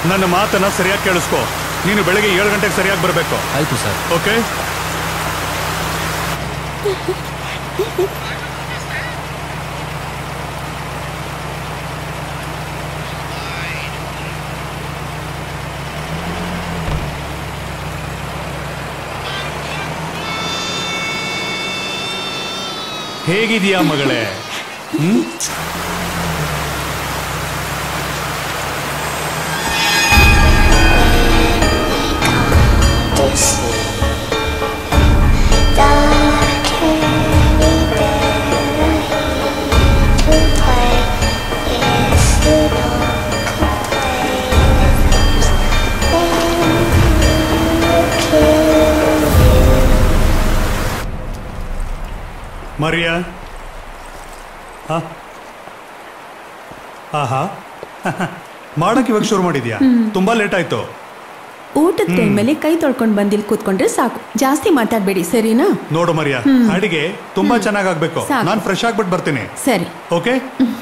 ನನ್ನ ಮಾತನ್ನ ಸರಿಯಾಗಿ ಕೇಳಿಸ್ಕೊ. ನೀನು ಬೆಳಗ್ಗೆ 7 ಗಂಟೆಗೆ ಸರಿಯಾಗಿ ಬರಬೇಕು. ಆಯ್ತು ಸರ್. ಓಕೆ. ಹೇಗಿದೆಯಾ ಮಗಳೇ? ಮರಿಯಾ, ಆಹಾ ಮಾಡಕ್ ಇವಾಗ ಶುರು ಮಾಡಿದ್ಯಾ? ತುಂಬಾ ಲೇಟ್ ಆಯ್ತು. ಊಟದ ಟೈಮಲ್ಲಿ ಕೈ ತೊಳ್ಕೊಂಡು ಬಂದಿಲ್ ಕೂತ್ಕೊಂಡ್ರೆ ಸಾಕು, ಜಾಸ್ತಿ ಮಾತಾಡ್ಬೇಡಿ, ಸರಿನಾ? ನೋಡು ಮರಿಯಾ, ಅಡಿಗೆ ತುಂಬಾ ಚೆನ್ನಾಗಾಗ್ಬೇಕು. ನಾನು ಫ್ರೆಶ್ ಆಗ್ಬಿಟ್ಟು ಬರ್ತೀನಿ. ಸರಿ, ಓಕೆ.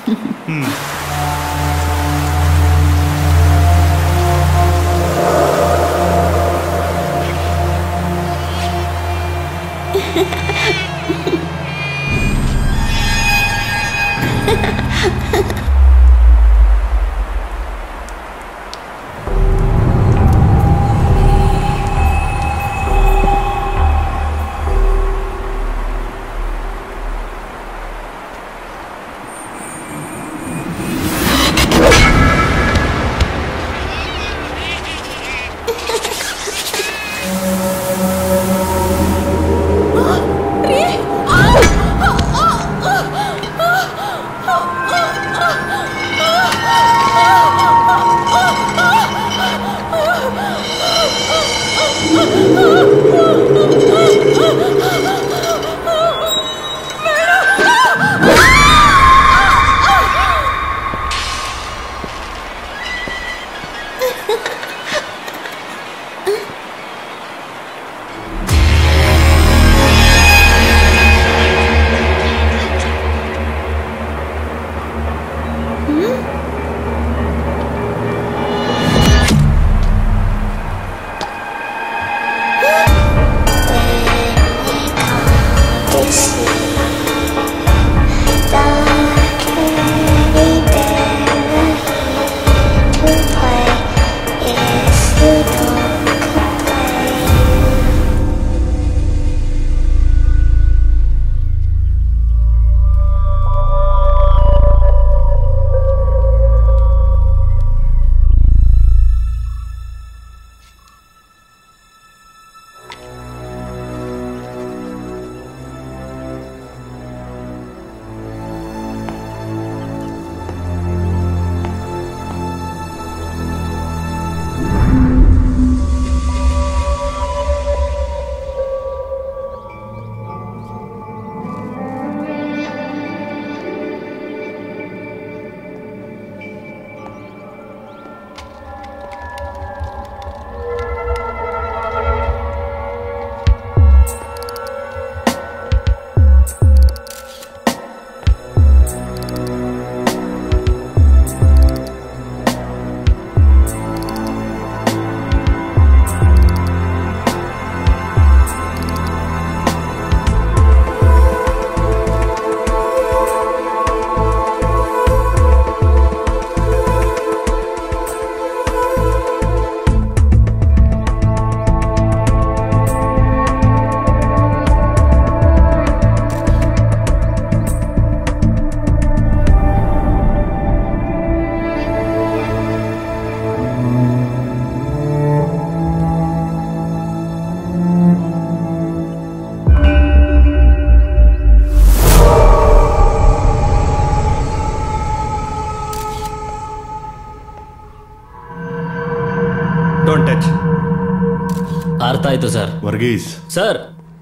ಅರ್ಥ ಆಯ್ತು ಸರ್. ವರ್ಗೀಸ್ ಸರ್,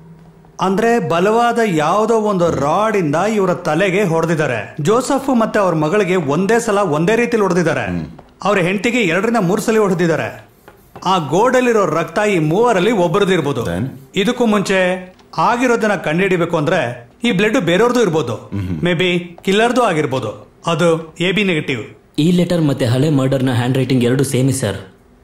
ಅಂದ್ರೆ ಬಲವಾದ ಯಾವುದೋ ಒಂದು ರಾಡ್ ಇಂದ ಇವರ ತಲೆಗೆ ಹೊಡೆದಿದ್ದಾರೆ. ಜೋಸಫ್ ಮತ್ತೆ ಅವ್ರ ಮಗಳಿಗೆ ಒಂದೇ ಸಲ ಒಂದೇ ರೀತಿಲಿ ಹೊಡೆದಿದ್ದಾರೆ. ಅವ್ರ ಹೆಂಡತಿಗೆ 2 ರಿಂದ 3 ಸಲ ಹೊಡೆದಿದ್ದಾರೆ. ಆ ಗೋಡಲ್ಲಿರೋ ರಕ್ತ ಈ 3ರಲ್ಲಿ ಒಬ್ಬರದಿರ್ಬೋದು. ಇದಕ್ಕೂ ಮುಂಚೆ ಆಗಿರೋದನ್ನ ಕಂಡುಹಿಡಿಬೇಕು ಅಂದ್ರೆ ಈ ಬ್ಲಡ್ ಬೇರೆಯವ್ರದ್ದು ಇರ್ಬೋದು. ಮೇ ಬಿ ಕಿಲ್ಲರ್ದು ಆಗಿರ್ಬೋದು. ಅದು AB ನೆಗೆಟಿವ್. ಈ ಲೆಟರ್ ಮತ್ತೆ ಹಳೆ ಮರ್ಡರ್ನ ಹ್ಯಾಂಡ್ ರೈಟಿಂಗ್ ಎರಡು ಸೇಮಿ ಸರ್.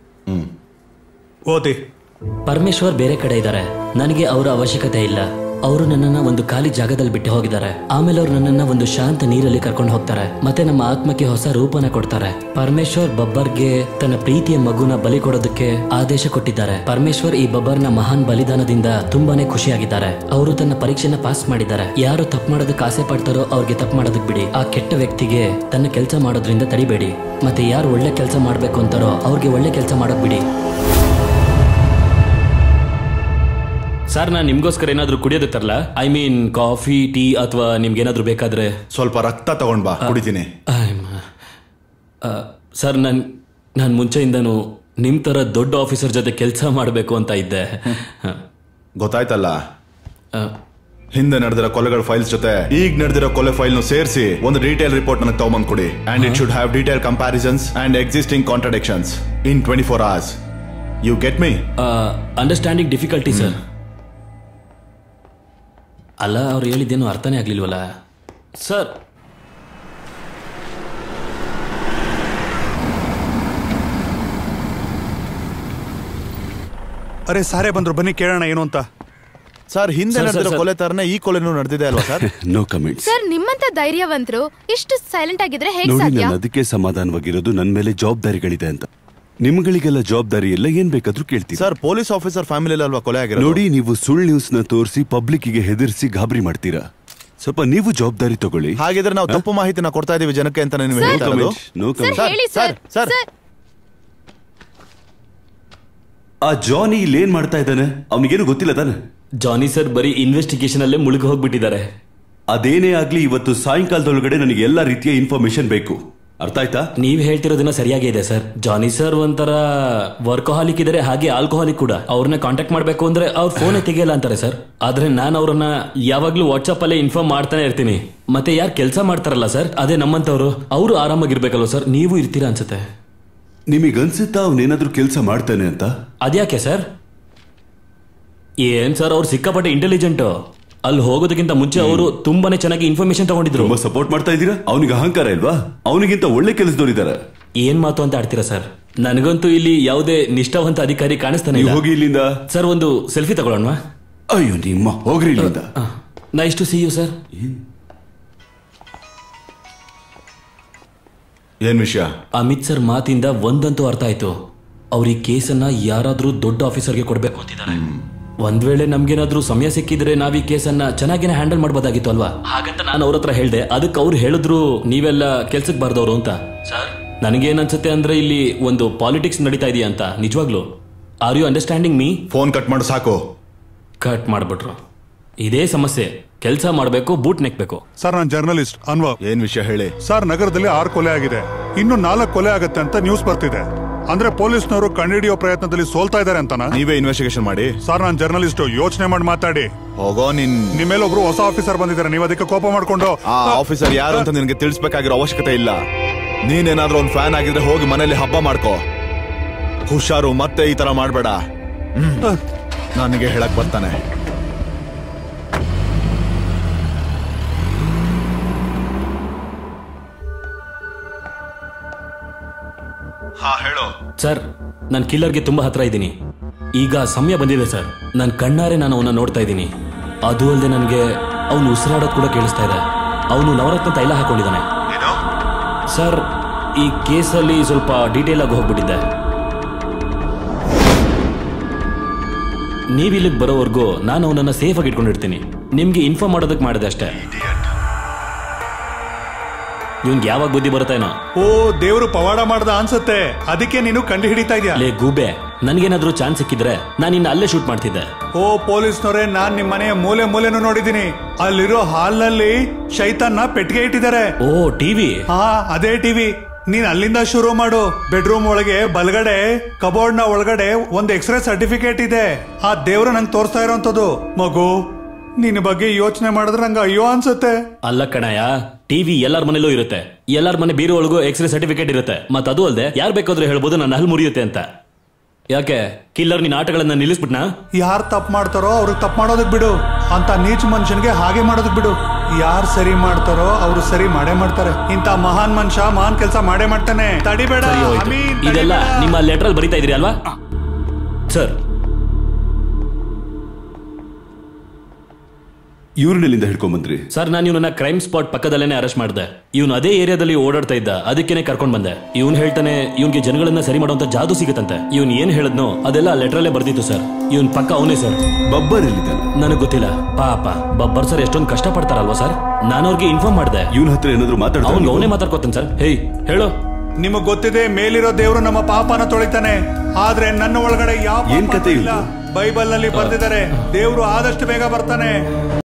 ಓದಿ. ಪರಮೇಶ್ವರ್ ಬೇರೆ ಕಡೆ ಇದ್ದಾರೆ. ನನಗೆ ಅವರ ಅವಶ್ಯಕತೆ ಇಲ್ಲ. ಅವರು ನನ್ನನ್ನ ಒಂದು ಖಾಲಿ ಜಾಗದಲ್ಲಿ ಬಿಟ್ಟು ಹೋಗಿದ್ದಾರೆ. ಆಮೇಲೆ ಅವ್ರು ನನ್ನನ್ನ ಒಂದು ಶಾಂತ ನೀರಲ್ಲಿ ಕರ್ಕೊಂಡು ಹೋಗ್ತಾರೆ. ಮತ್ತೆ ನಮ್ಮ ಆತ್ಮಕ್ಕೆ ಹೊಸ ರೂಪನ ಕೊಡ್ತಾರೆ. ಪರಮೇಶ್ವರ್ ಬಬ್ಬರ್ಗೆ ತನ್ನ ಪ್ರೀತಿಯ ಮಗುನ ಬಲಿ ಕೊಡೋದಕ್ಕೆ ಆದೇಶ ಕೊಟ್ಟಿದ್ದಾರೆ. ಪರಮೇಶ್ವರ್ ಈ ಬಬ್ಬರ್ನ ಮಹಾನ್ ಬಲಿದಾನದಿಂದ ತುಂಬಾನೇ ಖುಷಿಯಾಗಿದ್ದಾರೆ. ಅವರು ತನ್ನ ಪರೀಕ್ಷೆನ ಪಾಸ್ ಮಾಡಿದ್ದಾರೆ. ಯಾರು ತಪ್ಪು ಮಾಡೋದಕ್ಕೆ ಆಸೆ ಪಡ್ತಾರೋ ಅವ್ರಿಗೆ ತಪ್ಪು ಮಾಡೋದಕ್ಕೆ ಬಿಡಿ. ಆ ಕೆಟ್ಟ ವ್ಯಕ್ತಿಗೆ ತನ್ನ ಕೆಲಸ ಮಾಡೋದ್ರಿಂದ ತಡಿಬೇಡಿ. ಮತ್ತೆ ಯಾರು ಒಳ್ಳೆ ಕೆಲಸ ಮಾಡ್ಬೇಕು ಅಂತಾರೋ ಅವ್ರಿಗೆ ಒಳ್ಳೆ ಕೆಲಸ ಮಾಡೋಕ್ ಬಿಡಿ. ಸರ್, ನಾನು ನಿಮ್ಗೋಸ್ಕರ ಏನಾದ್ರು ಕುಡಿಯೋದಕ್ಕೆ ತರಲ್ಲ? ಐ ಮೀನ್ ಕಾಫಿ, ಟೀ ಅಥವಾ ನಿಮ್ಗೇನಾದ್ರೂ ಬೇಕಾದ್ರೆ? ಸ್ವಲ್ಪ ರಕ್ತ ತಗೊಂಡ್ ಬಾ, ಕುಡಿತೀನಿ. ಸರ್, ನಾನು ಮುಂಚೆಯಿಂದನೂ ನಿಮ್ ತರ ದೊಡ್ಡ ಆಫೀಸರ್ ಜೊತೆ ಕೆಲಸ ಮಾಡಬೇಕು ಅಂತ ಇದ್ದೆ. ಗೊತ್ತಾಯ್ತಲ್ಲ, ಹಿಂದೆ ನಡೆದಿರೋ ಕೊಲೆಗಳ ಫೈಲ್ಸ್ ಜೊತೆ ಈಗ ನಡೆದಿರೋ ಕೊಲೆ ಫೈಲ್ ಸೇರಿಸಿ ಒಂದು ಡೀಟೇಲ್ ರಿಪೋರ್ಟ್ ನನಗೆ ತಗೊಂಡ್ ಕೊಡಿ. And it should have detail comparisons and existing contradictions in 24 hours. You get me? Understanding difficulty sir. ಅಲ್ಲ, ಅವ್ರು ಹೇಳಿದ್ದೇನು ಅರ್ಥನೇ ಆಗ್ಲಿಲ್ವಲ್ಲ ಸರ್. ಅರೆ ಸಾರೇ ಬಂದ್ರು, ಬನ್ನಿ ಕೇಳೋಣ ಏನು ಅಂತ. ಸರ್, ಹಿಂದೆ ನಡೆದಿರೋ ಕೊಲೆ ತರನೇ ಈ ಕೊಲೆನೂ ನಡೆದಿದೆ ಅಲ್ವಾ ಸರ್? No comments. ಸರ್, ನಿಮ್ಮಂತ ಧೈರ್ಯವಂತರು ಇಷ್ಟು ಸೈಲೆಂಟ್ ಆಗಿದ್ರೆ ಹೇಗೆ ಸಾಧ್ಯ? ನಾನು ಅದಕ್ಕೆ ಸಮಾಧಾನವಾಗಿರೋದು ನನ್ನ ಮೇಲೆ ಜವಾಬ್ದಾರಿಗಳಿದೆ ಅಂತ. ನಿಮ್ಗಳಿಗೆಲ್ಲ ಜವಾಬ್ದಾರಿ ಇಲ್ಲ, ಏನ್ ಬೇಕಾದ್ರೂ ಕೇಳ್ತೀವಿ. ಸರ್, ಪೊಲೀಸ್ ಆಫೀಸರ್ ಫ್ಯಾಮಿಲಿ ಅಲ್ವಾ ಕೊಲೆ ಆಗಿರೋದು? ನೋಡಿ, ನೀವು ಸುಳ್ಳು ನ್ಯೂಸ್ ನ ತೋರಿಸಿ ಪಬ್ಲಿಕ್ಗೆ ಹೆದರ್ಸಿ ಗಾಬರಿ ಮಾಡ್ತೀರಾ. ಸ್ವಲ್ಪ ನೀವು ಜವಾಬ್ದಾರಿ ತಗೊಳ್ಳಿ. ಹಾಗಿದ್ರೆ ನಾವು ತಪ್ಪು ಮಾಹಿತಿನ ಕೊಡ್ತಾ ಇದೀವಿ ಜನಕ್ಕೆ ಅಂತ ನೀವು ಹೇಳ್ತಾ ಇರೋದು? No comment. ಸರ್, ಆ ಜಾನಿ ಇಲ್ಲಿ ಏನ್ ಮಾಡ್ತಾ ಇದ್ದಾನೆ? ಅವನಿಗೇನು ಗೊತ್ತಿಲ್ಲ ತಾನೆ? ಜಾನಿ ಸರ್ ಬರೀ ಇನ್ವೆಸ್ಟಿಗೇಷನ್ ಅಲ್ಲೇ ಮುಳುಗಿ ಹೋಗ್ಬಿಟ್ಟಿದ್ದಾರೆ. ಅದೇನೇ ಆಗ್ಲಿ, ಇವತ್ತು ಸಾಯಂಕಾಲದೊಳಗಡೆ ನನಗೆ ಎಲ್ಲಾ ರೀತಿಯ ಇನ್ಫಾರ್ಮೇಶನ್ ಬೇಕು. ಅರ್ಥ ಆಯ್ತಾ? ನೀವ್ ಹೇಳ್ತಿರೋದನ್ನ ಸರಿಯಾಗಿ ಇದೆ ಸರ್. ಜಾನಿ ಸರ್ ಒಂಥರ ವರ್ಕೋಹಾಲಿಕ್ ಇದಾರೆ, ಹಾಗೆ ಆಲ್ಕೋಹಾಲಿಕ್ ಕೂಡ. ಅವ್ರನ್ನ ಕಾಂಟ್ಯಾಕ್ಟ್ ಮಾಡ್ಬೇಕು ಅಂದ್ರೆ ಅವ್ರ ಫೋನ್ ತೆಗಿಯಲ್ಲ ಅಂತಾರೆ ಸರ್. ಆದ್ರೆ ನಾನು ಅವ್ರನ್ನ ಯಾವಾಗ್ಲೂ ವಾಟ್ಸ್ಆಪ್ ಅಲ್ಲೇ ಇನ್ಫಾರ್ಮ್ ಮಾಡ್ತಾನೆ ಇರ್ತೀನಿ. ಮತ್ತೆ ಯಾರು ಕೆಲಸ ಮಾಡ್ತಾರಲ್ಲ ಸರ್, ಅದೇ ನಮ್ಮಂತವ್ರು, ಅವರು ಆರಾಮಾಗಿರ್ಬೇಕಲ್ವ ಸರ್. ನೀವು ಇರ್ತೀರಾ ಅನ್ಸುತ್ತೆ. ನಿಮಗನ್ಸುತ್ತಾ ಅವನೇನಾದ್ರೂ ಕೆಲಸ ಮಾಡ್ತಾನೆ ಅಂತ? ಅದ್ಯಾಕೆ ಸರ್? ಏನ್ ಸರ್, ಅವ್ರು ಸಿಕ್ಕಾಪಟ್ಟೆ ಇಂಟೆಲಿಜೆಂಟ್. ಅಲ್ಲಿ ಹೋಗೋದಕ್ಕಿಂತ ಮುಂಚೆ ಅವರು ತುಂಬಾನೇ ಚೆನ್ನಾಗಿ ಇನ್ಫಾರ್ಮೇಶನ್ ತಗೊಂಡಿದ್ರು. ತುಂಬಾ ಸಪೋರ್ಟ್ ಮಾಡ್ತಾ ಇದ್ದೀರಾ. ಅವನಿಗೆ ಅಹಂಕಾರ ಇಲ್ವಾ? ಅವನಿಗಿಂತ ಒಳ್ಳೆ ಕೆಲಸದವರಿದ್ದಾರೆ. ಏನ್ ಮಾತು ಅಂತ ಆಡ್ತೀರಾ ಸರ್? ನನಗಂತೂ ಇಲ್ಲಿ ಯಾವುದೇ ನಿಷ್ಠಾವಂತ ಅಧಿಕಾರಿ ಕಾಣಿಸ್ತಾನೆ ಇಲ್ಲ. ಹೋಗಿ ಇಲ್ಲಿಂದ. ಸರ್, ಒಂದು ಸೆಲ್ಫಿ ತಗೊಳ್ಳೋಣ? ಅಯ್ಯೋ ನಿಮ್ಮ, ಹೋಗ್ರಿ ಇಲ್ಲಿಂದ. Nice to see you sir. ಏನ್ ವಿಷಯ? ಅಮಿತ್ ಸರ್ ಮಾತಿಂದ ಒಂದಂತೂ ಅರ್ಥ ಆಯ್ತು. ಅವ್ರ ಈ ಕೇಸನ್ನ ಯಾರಾದ್ರೂ ದೊಡ್ಡ ಆಫೀಸರ್ಗೆ ಕೊಡ್ಬೇಕು ಅಂತಿದ್ದಾರೆ. ಒಂದ್ ವೇಳೆ ನಮ್ಗೇನಾದ್ರೂ ಸಮಯ ಸಿಕ್ಕಿದ್ರೆ ನಾವ್ ಈ ಕೇಸನ್ನ ಚೆನ್ನಾಗಿನ ಹ್ಯಾಂಡಲ್ ಮಾಡ್ಬೋದಾಗಿತ್ತು ಅಲ್ವಾ? ಹಾಗಂತ ನಾನು ಅವ್ರ ಹತ್ರ ಹೇಳ್ದೆ. ಅದಕ್ಕೆ ಅವ್ರು ಹೇಳಿದ್ರು ನೀವೆಲ್ಲ ಕೆಲ್ಸಕ್ಕೆ ಬಾರ್ದವ್ರು ಅಂತ. ಸರ್, ನನಗೇನ್ ಅನ್ಸುತ್ತೆ ಅಂದ್ರೆ ಇಲ್ಲಿ ಒಂದು ಪಾಲಿಟಿಕ್ಸ್ ನಡೀತಾ ಇದೆಯಾ ಅಂತ. ನಿಜವಾಗ್ಲು are you understanding me? Phone cut ಮಾಡು ಸಾಕು. ಕಟ್ ಮಾಡ್ಬಿಟ್ರು. ಇದೇ ಸಮಸ್ಯೆ. ಕೆಲಸ ಮಾಡಬೇಕು, ಬೂಟ್ ನೆಕ್ಬೇಕು. ಸರ್, ನಾನು ಜರ್ನಲಿಸ್ಟ್ ಅನ್ವರ್. ಏನ್ ವಿಷಯ ಹೇಳಿ? ಸರ್, ನಗರದಲ್ಲಿ 6 ಕೊಲೆ ಆಗಿದೆ. ಇನ್ನು 4 ಕೊಲೆ ಆಗತ್ತೆ ಅಂತ ನ್ಯೂಸ್ ಬರ್ತಿದೆ. ಅಂದ್ರೆ ಪೊಲೀಸ್ನವರು ಕಂಡುಹಿಡಿಯೋ ಪ್ರಯತ್ನದಲ್ಲಿ ಸೋಲ್ತಾ ಇದಾರೆ ಅಂತನಾ? ನೀವೇ ಇನ್ವೆಸ್ಟಿಗೇಷನ್ ಮಾಡಿ. ಸರ್, ನಾನು ಜರ್ನಲಿಸ್ಟ್, ಯೋಚನೆ ಮಾಡಿ ಮಾತಾಡಿ. ಹೋಗೋ. ನಿಮ್ಮೇಲೆ ಒಬ್ರು ಹೊಸ ಆಫೀಸರ್ ಬಂದಿದ್ದಾರೆ, ನೀವು ಅದಕ್ಕೆ ಕೋಪ ಮಾಡ್ಕೊಂಡು. ಆ ಆಫೀಸರ್ ಯಾರು ಅಂತ ನಿನಗೆ ತಿಳಿಸ್ಬೇಕಾಗಿರೋ ಅವಶ್ಯಕತೆ ಇಲ್ಲ. ನೀನೇನಾದ್ರೂ ಒಂದು ಫ್ಯಾನ್ ಆಗಿದ್ರೆ ಹೋಗಿ ಮನೇಲಿ ಹಬ್ಬ ಮಾಡ್ಕೋ. ಹುಷಾರು, ಮತ್ತೆ ಈ ತರ ಮಾಡ್ಬೇಡ. ನನಗೆ ಹೇಳಕ್ ಬರ್ತಾನೆ. ಹೇಳು ಸರ್. ನಾನು ಕಿಲ್ಲರ್ಗೆ ತುಂಬಾ ಹತ್ರ ಇದ್ದೀನಿ. ಈಗ ಸಮಯ ಬಂದಿದೆ ಸರ್. ನನ್ನ ಕಣ್ಣಾರೆ ನಾನು ಅವನ್ನ ನೋಡ್ತಾ ಇದ್ದೀನಿ. ಅದು ಅಲ್ಲದೆ ನನಗೆ ಅವನು ಉಸಿರಾಡೋದು ಕೂಡ ಕೇಳಿಸ್ತಾ ಇದೆ. ಅವನು ನವರತ್ನ ತೈಲ ಹಾಕೊಂಡಿದ್ದಾನೆ ಸರ್. ಈ ಕೇಸಲ್ಲಿ ಸ್ವಲ್ಪ ಡೀಟೇಲ್ ಆಗಿ ಹೋಗ್ಬಿಟ್ಟಿದ್ದೆ. ನೀವಿಲ್ಲಿಗೆ ಬರೋವರೆಗೂ ನಾನು ಅವನನ್ನ ಸೇಫ್ ಆಗಿ ಇಟ್ಕೊಂಡಿರ್ತೀನಿ. ನಿಮ್ಗೆ ಇನ್ಫಾರ್ಮ್ ಮಾಡೋದಕ್ಕೆ ಮಾಡಿದೆ ಅಷ್ಟೇ. ಇವ್ನ್ಗೆ ಯಾವಾಗ ಬುದ್ಧಿ ಬರುತ್ತೇನೋ. ಓ, ದೇವರು ಪವಾಡ ಮಾಡ್ದ ಅನ್ಸುತ್ತೆ. ಅದಕ್ಕೆ ನೀನು ಕಂಡು ಹಿಡಿತಾ ಇದೆಯಾ? ಲೇ ಗೂಬೆ, ನನ್ಗೇನಾದ್ರೂ ಚಾನ್ಸ್ ಸಿಕ್ಕಿದ್ರೆ ನಾನು ಇನ್ನು ಅಲ್ಲೇ ಶೂಟ್ ಮಾಡ್ತಿದ್ದೆ. ಓ ಪೊಲೀಸ್ನವರೇ, ನಾನ್ ನಿಮ್ ಮನೆಯ ಮೂಲೆನೂ ನೋಡಿದೀನಿ. ಅಲ್ಲಿರೋ ಹಾಲ್ನಲ್ಲಿ ಶೈತಾನ್ನ ಪೆಟ್ಟಿಗೆ ಇಟ್ಟಿದ್ದಾರೆ. ಓ, ಟಿವಿ? ಹಾ, ಅದೇ ಟಿವಿ. ನೀನ್ ಅಲ್ಲಿಂದ ಶುರು ಮಾಡು. ಬೆಡ್ರೂಮ್ ಒಳಗೆ ಬಲಗಡೆ ಕಬೋರ್ಡ್ ನ ಒಳಗಡೆ ಒಂದು ಎಕ್ಸ್ರೇ ಸರ್ಟಿಫಿಕೇಟ್ ಇದೆ. ಆ ದೇವ್ರು ನಂಗೆ ತೋರಿಸ್ತಾ ಇರೋಂಥದ್ದು. ಮಗು, ನಿನ್ನ ಬಗ್ಗೆ ಯೋಚನೆ ಮಾಡಿದ್ರೆ ನಂಗೆ ಅಯ್ಯೋ ಅನ್ಸುತ್ತೆ. ಅಲ್ಲ ಕಣಯ್ಯ, ಟಿವಿ ಎಲ್ಲಾರ ಮನೇಲೂ ಇರುತ್ತೆ. ಎಲ್ಲಾರ ಮನೆ ಬೀರು ಒಳಗೂ ಎಕ್ಸ್ರೇ ಸರ್ಟಿಫಿಕೇಟ್ ಇರುತ್ತೆ. ಮತ್ ಅದು ಅಲ್ಲದೆ ಯಾರು ಬೇಕಾದ್ರೂ ಹೇಳ್ಬೋದು ನನ್ನ ಹಲ್ ಮುರಿಯುತ್ತೆ ಅಂತ. ಯಾಕೆ ಕಿಲ್ಲರ್ ನಿನ್ನ ಆಟಗಳನ್ನ ನಿಲ್ಲಿಸ್ಬಿಟ್ನಾ? ಯಾರು ತಪ್ಪು ಮಾಡ್ತಾರೋ ಅವ್ರಿಗೆ ತಪ್ಪು ಮಾಡೋದಕ್ ಬಿಡು. ಅಂತ ನೀಚ ಮನುಷ್ಯನ್ಗೆ ಹಾಗೆ ಮಾಡೋದಕ್ ಬಿಡು. ಯಾರು ಸರಿ ಮಾಡ್ತಾರೋ ಅವರು ಸರಿ ಮಾಡೇ ಮಾಡ್ತಾರೆ. ಇಂತ ಮಹಾನ್ ಮನುಷ್ಯ ಮಹಾನ್ ಕೆಲಸ ಮಾಡೇ ಮಾಡ್ತಾನೆ. ತಡಿಬೇಡ. ಇದೆಲ್ಲ ನಿಮ್ಮ ಲೆಟರ್ ಬರೀತಾ ಇದ್ರಿ ಅಲ್ವಾ ಸರ್? ಇವ್ರನ್ನೆಲ್ಲಿಂದ ಹಿಡ್ಕೊಂಡ್ಬಂದ್ರಿ? ಸರ್, ನಾನು ಇವನನ್ನ ಕ್ರೈಮ್ ಸ್ಪಾಟ್ ಪಕ್ಕದಲ್ಲೇನೆ ಅರೆಸ್ಟ್ ಮಾಡಿದೆ. ಇವನು ಅದೇ ಏರಿಯಾದಲ್ಲಿ ಓಡಾಡ್ತಾ ಇದ್ದ, ಅದಕ್ಕೇನೆ ಕರ್ಕೊಂಡ್ ಬಂದೆ. ಇವನು ಹೇಳ್ತಾನೆ ಇವನ್ಗೆ ಜನಗಳನ್ನ ಸರಿ ಮಾಡುವಂತ ಜಾದು ಸಿಗುತ್ತಂತೆ. ಇವನ್ ಏನ್ ಹೇಳದ್ನೋ ಅದೆಲ್ಲ ಲೆಟ್ರಲ್ಲೇ ಬರ್ದಿತ್ತು ಸರ್. ಇವನ್ ಪಕ್ಕ ಅವನೇ ಸರ್. ಬಬ್ಬರ್ ಎಲ್ಲಿದ್ದಾನೆ? ನನಗ್ ಗೊತ್ತಿಲ್ಲ. ಪಾಪ ಬಬ್ಬರ್ ಸರ್ ಎಷ್ಟೊಂದು ಕಷ್ಟ ಪಡ್ತಾರಲ್ವಾ ಸರ್. ನಾನು ಅವ್ರಿಗೆ ಇನ್ಫಾರ್ಮ್ ಮಾಡಿದೆ. ಇವನ ಹತ್ರ ಏನಾದ್ರು ಮಾತಾಡ್ತಾ? ಅವ್ನಿಗೆ ಅವನೇ ಮಾತಾಡ್ಕೊತಾನೆ ಸರ್. ಹೇಯ್ ಹೇಳು. ನಿಮಗ್ ಗೊತ್ತಿದೆ ಮೇಲಿರೋ ದೇವ್ರು ನಮ್ಮ ಪಾಪನ ತೊಳಿತಾನೆ, ಆದ್ರೆ ನನ್ನ ಒಳಗಡೆ ಯಾವ ಏನ್ ಕತೆ ಇಲ್ಲ. ಬೈಬಲ್ ನಲ್ಲಿ ಬರ್ದಿದ್ದಾರೆ ದೇವ್ರು ಆದಷ್ಟು ಬೇಗ ಬರ್ತಾನೆ.